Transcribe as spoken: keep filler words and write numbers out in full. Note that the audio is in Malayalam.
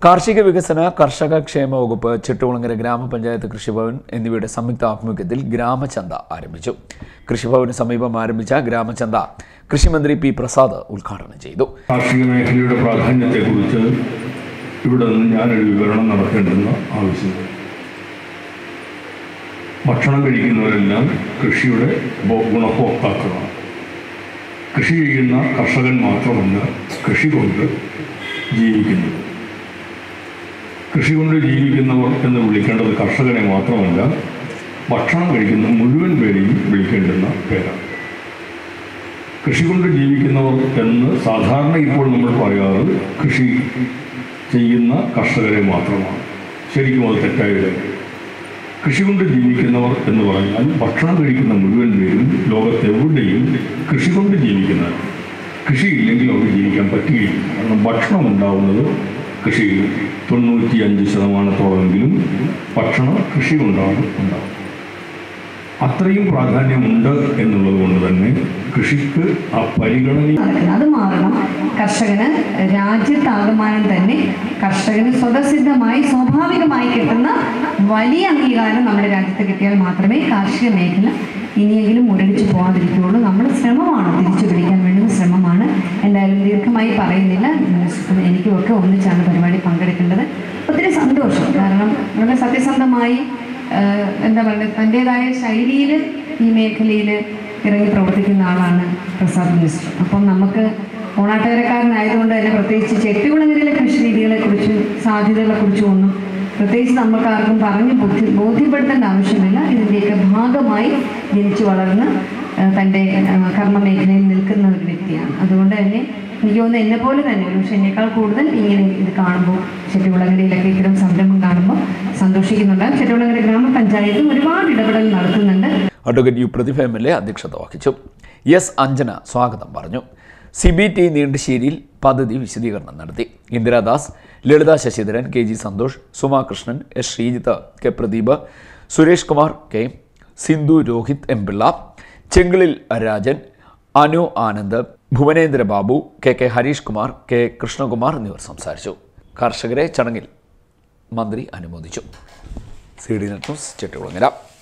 കാർഷിക വികസന കർഷക ക്ഷേമ വകുപ്പ് ചെട്ടുകുളങ്ങര ഗ്രാമപഞ്ചായത്ത് കൃഷിഭവൻ എന്നിവയുടെ സംയുക്ത ആഭിമുഖ്യത്തിൽ ഗ്രാമചന്ത ആരംഭിച്ചു. കൃഷിഭവന് സമീപം ആരംഭിച്ച ഗ്രാമചന്ത കൃഷിമന്ത്രി പി പ്രസാദ് ഉദ്ഘാടനം ചെയ്തു. കാർഷിക മേഖലയുടെ പ്രാധാന്യത്തെക്കുറിച്ച് ഇവിടെ നിന്ന് ഞാനൊരു വിവരണം നടത്തേണ്ടെന്ന് ആവശ്യമുണ്ട്. ഭക്ഷണം കഴിക്കുന്നവരെല്ലാം കൃഷിയുടെ ഗുണഭോക്താക്കളാണ്. കൃഷി ചെയ്യുന്ന കർഷകൻ മാത്രമല്ല കൃഷി കൊണ്ട് ജീവിക്കുന്നത്. കൃഷി കൊണ്ട് ജീവിക്കുന്നവർ എന്ന് വിളിക്കേണ്ടത് കർഷകനെ മാത്രമല്ല, ഭക്ഷണം കഴിക്കുന്ന മുഴുവൻ പേരെയും വിളിക്കേണ്ടുന്ന പേരാണ്. കൃഷി കൊണ്ട് ജീവിക്കുന്നവർ എന്ന് സാധാരണ ഇപ്പോൾ നമ്മൾ പറയാറ് കൃഷി ചെയ്യുന്ന കർഷകരെ മാത്രമാണ്. ശരിക്കും അത് തെറ്റായ കാര്യം. കൃഷി കൊണ്ട് ജീവിക്കുന്നവർ എന്ന് പറഞ്ഞാൽ ഭക്ഷണം കഴിക്കുന്ന മുഴുവൻ പേരും ലോകത്തെവിടെയും കൃഷി കൊണ്ട് ജീവിക്കുന്നവർ. കൃഷിയില്ലെങ്കിൽ അവർക്ക് ജീവിക്കാൻ പറ്റുകയില്ല. കാരണം ഭക്ഷണം ഉണ്ടാവുന്നത് കൃഷിയിൽ തൊണ്ണൂറ്റി അഞ്ച് ശതമാനത്തോളമെങ്കിലും ഭക്ഷണം കൃഷി കൊണ്ടാണ് ഉണ്ടാവുന്നത്. അത്രയും പ്രാധാന്യമുണ്ട് എന്നുള്ളത് കൊണ്ട് തന്നെ കൃഷിക്ക് ആ പരിഗണന അത് മാറണം. കർഷകന് രാജ്യത്താകമാനം തന്നെ കർഷകന് സ്വതസിദ്ധമായി സ്വാഭാവികമായി കിട്ടുന്ന വലിയ അംഗീകാരം നമ്മുടെ രാജ്യത്ത് കിട്ടിയാൽ മാത്രമേ കാർഷിക മേഖല ഇനിയെങ്കിലും മുരടിച്ചു പോകാതിരിക്കുകയുള്ളൂ. നമ്മുടെ ശ്രമമാണ് തിരിച്ചു പിടിക്കാൻ വേണ്ടുന്ന ശ്രമമാണ്. എന്തായാലും ദീർഘമായി പറയുന്നില്ല, എനിക്കുമൊക്കെ ഒന്നിച്ചാണ് പരിപാടി പങ്കെടുക്കേണ്ടത്. ഒത്തിരി സന്തോഷം. കാരണം വളരെ സത്യസന്ധമായി എന്താ പറയുക, തൻ്റേതായ ശൈലിയിൽ ഈ മേഖലയിൽ ഇറങ്ങി പ്രവർത്തിക്കുന്ന ആളാണ് പ്രസാദ് മിനിസ്റ്റർ. അപ്പം നമുക്ക് ഓണാട്ടുകരക്കാരനായതുകൊണ്ട് തന്നെ പ്രത്യേകിച്ച് ചെട്ടികുളങ്ങരയിലെ കൃഷി രീതികളെക്കുറിച്ചും സാധ്യതകളെക്കുറിച്ചും ഒന്നും പ്രത്യേകിച്ച് നമുക്ക് ആർക്കും പറഞ്ഞ് ബോധ്യ ബോധ്യപ്പെടുത്തേണ്ട ആവശ്യമില്ല. ഇതിൻ്റെയൊക്കെ ഭാഗമായി ജനിച്ചു വളർന്ന് തൻ്റെ കർമ്മ മേഖലയിൽ നിൽക്കുന്ന ഒരു വ്യക്തിയാണ്. അതുകൊണ്ട് തന്നെ എനിക്ക് തോന്നുന്നു എന്നെ പോലെ തന്നെ ഒരു പക്ഷേ എന്നേക്കാൾ കൂടുതൽ ഇങ്ങനെ ഇത് കാണുമ്പോൾ ചെട്ടികുളങ്ങരയിലൊക്കെ ഇത്തരം സംരംഭം കാണുമ്പോൾ സന്തോഷിക്കുന്നുണ്ട്. ചെട്ടികുളങ്ങര ഗ്രാമപഞ്ചായത്തും ഒരുപാട് ഇടപെടൽ നടത്തുന്നുണ്ട്. Advocate U Prathibha M L A അധ്യക്ഷത വഹിച്ചു. എസ് അഞ്ജന സ്വാഗതം പറഞ്ഞു. സി ബി ടി നീണ്ടശ്ശേരിയിൽ പദ്ധതി വിശദീകരണം നടത്തി. Indiradas, Lalitha Sasidharan, K G Santhosh, Suma Krishnan, S Sreejith, K Pradeep, Suresh Kumar K, Sindhu Rohit M Pillai, ചെങ്കിളിൽ Rajan, Anu Anand, Bhuvanendra Babu, K K Harish Kumar, K Krishnakumar എന്നിവർ സംസാരിച്ചു. കർഷകരെ ചടങ്ങിൽ മന്ത്രി അനുമോദിച്ചു. C D net news, Chettikulangara.